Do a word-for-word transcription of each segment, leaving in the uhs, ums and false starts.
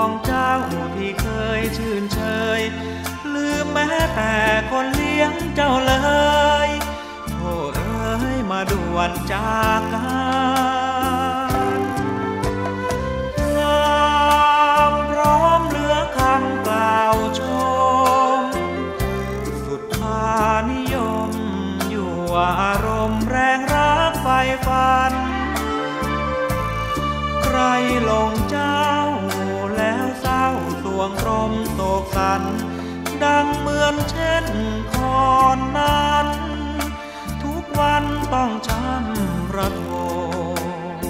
องเจ้าที่เคยชื่นเชยลืมแม้แต่คนเลี้ยงเจ้าเลยโธ่เอ้ยมาด่วนจากกันความพร้อมเหลือคำกล่าวชมสุดท้านิยมอยู่อารมณ์แรงรักไฟฟันใครลงเจ้าแล้วเศร้าสวงรมโศกสันดังเหมือนเช่นคอนนั้นทุกวันต้องช้ำระทม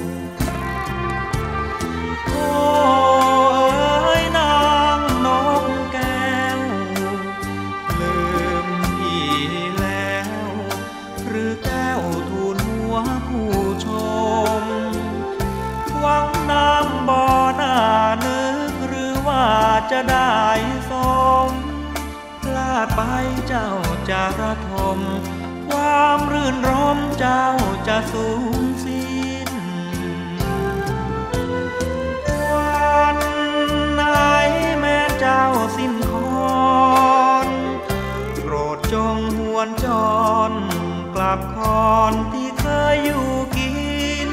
โอ้เอ้ยนางนกแก้วลืมพี่แล้วหรือแก้วทูลหัวผู้ชมหวังน้ำบ่อหน้านึกหรือว่าจะได้สมพลาดไปเจ้าจะระทมความรื่นรมเจ้าจะสูญสิ้นวันไหนแม้เจ้าสิ้นคอนโปรดจงหวนจรกลับคอนที่เคยอยู่กิน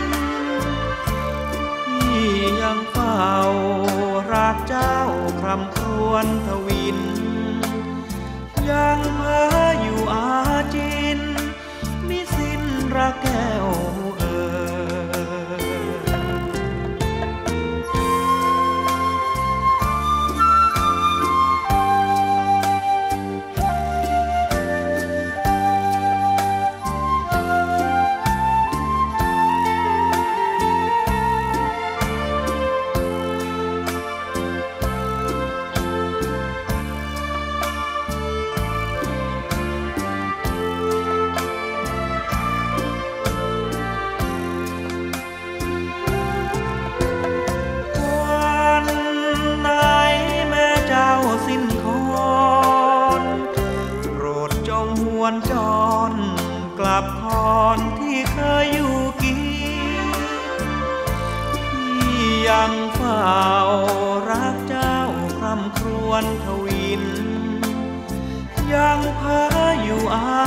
พี่ยังเฝ้ารักเจ้าคร่ำครวญทวินยังเพ้ออยู่อาจินมิสิ้นรักแก้วเอ่สิ้นคอนโปรดจงหวนจรกลับคอนที่เคยอยู่กินพี่ยังเฝ้ารักเจ้าคร่ำครวญทวินยังเพ้ออยู่อา